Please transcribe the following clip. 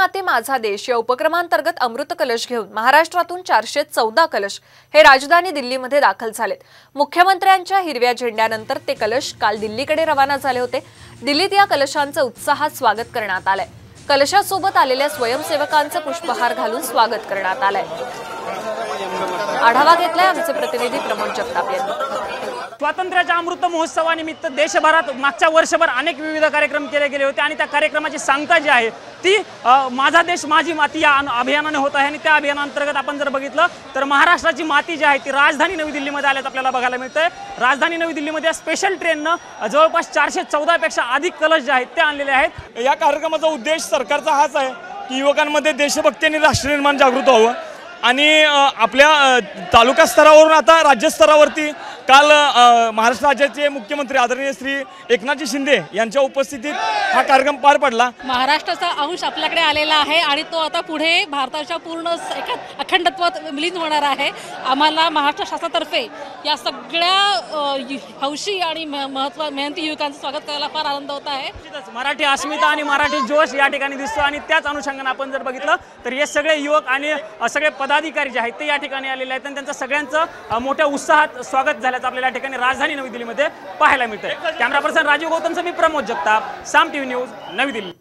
माती माझा देश या उपक्रमांतर्गत अमृत कलश घेऊन महाराष्ट्रातून 414 कलश हे राजधानी दिल्लीमध्ये दाखल झालेत। मुख्यमंत्र्यांच्या हिरव्या झेंड्यानंतर ते कलश काल दिल्लीकडे रवाना झाले होते। दिल्लीत या कलशांचं उत्साहात स्वागत करण्यात आलंय। कलशासोबत आलेल्या स्वयंसेवकांचं पुष्पहार घालून स्वागत करण्यात आलंय। आढावा घेतलाय आमचे प्रतिनिधी प्रमोद जगताप यांनी। स्वातंत्र्याच्या अमृत महोत्सवानिमित्त देशभरात मागच्या वर्षभर अनेक विविध कार्यक्रम केले गेले होते आणि त्या कार्यक्रमाची सांगता जी आहे ती माझा देश माझी माती या अभियानाने होत आहे। आणि त्या अभियानांतर्गत आपण जर बघितलं तर महाराष्ट्राची माती जी आहे ती राजधानी नवी दिल्लीमध्ये आल्याचं आपल्याला बघायला मिळतंय। राजधानी नवी दिल्लीमध्ये स्पेशल ट्रेननं जवळपास 414 पेक्षा अधिक कलश जे आहेत ते आणलेले आहेत। या कार्यक्रमाचा उद्देश सरकारचा हाच आहे की युवकांमध्ये देशभक्ती आणि राष्ट्रनिर्माण जागृत व्हावं आणि आपल्या तालुका स्तरावरून आता राज्य स्तरावरती काल महाराष्ट्र राज्याचे मुख्यमंत्री आदरणीय श्री एकनाथजी शिंदे यांच्या उपस्थितीत हा कार्यक्रम पार पडला। महाराष्ट्राचा अंश आपल्याकडे आलेला आहे आणि तो आता पुढे भारताच्या पूर्ण अखंडत्वात विलीन होणार आहे। आम्हाला महाराष्ट्र शासनातर्फे या सगळ्या हौशी आणि मेहनती युवकांचं स्वागत करायला फार आनंद होत आहे। मराठी अस्मिता आणि मराठी जोश या ठिकाणी दिसतो आणि त्याच अनुषंगाने आपण जर बघितलं तर हे सगळे युवक आणि सगळे पदाधिकारी जे आहेत ते या ठिकाणी आलेले आहेत आणि त्यांचं सगळ्यांचं मोठ्या उत्साहात स्वागत झाल्याचं आपल्याला या ठिकाणी राजधानी नवी दिल्लीमध्ये पाहायला मिळतंय। कॅमेरा पर्सन राजीव गौतमसह मी प्रमोद जगताप, साम टीव्ही न्यूज, नवी दिल्ली।